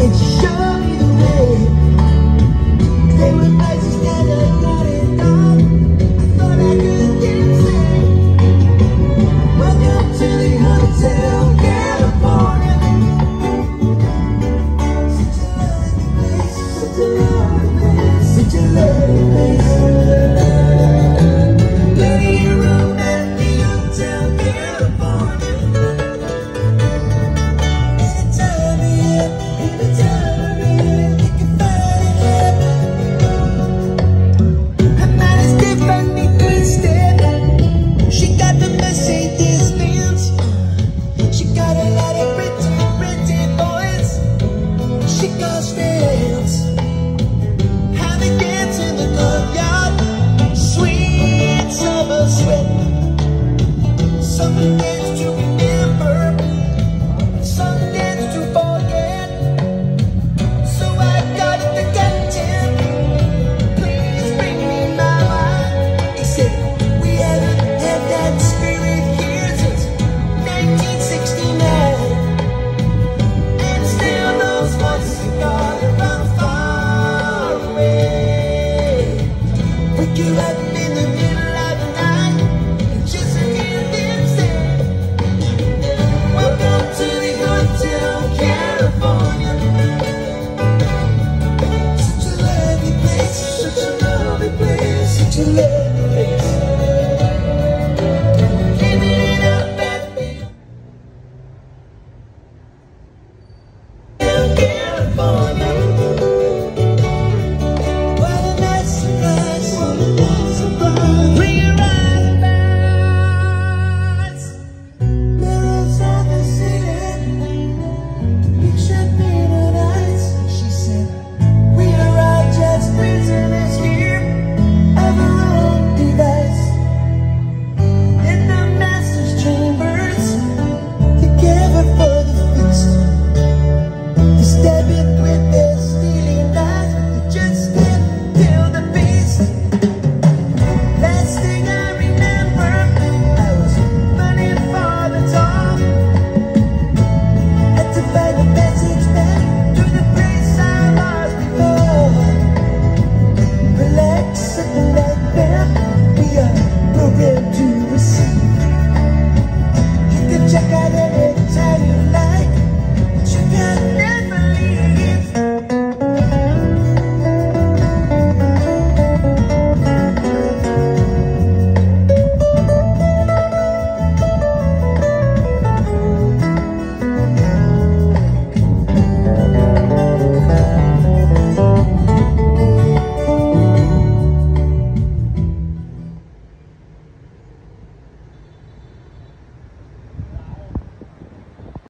and she showed me the way. There were places that I got it done. I thought I could get say, welcome to the Hotel California. Such a lovely place, such a lovely place, such a lovely place. Plenty of room at the Hotel California. Anytime you can find it. Her mind is differently twisted. She got the Mercedes Benz. She got a lot of pretty boys. She goes friends. How they dance in the courtyard. Sweet summer sweat. Summer dance to remember. Some dance to forget. So I got the captain. Please bring me my wine. He said, we haven't had that spirit here since 1969. And still those voices are gone from far away. Pick you up in the middle of the night and just hear them say, welcome to the Hotel California. Such a lovely place, such a lovely place, such a lovely place. Living up at the Hotel California.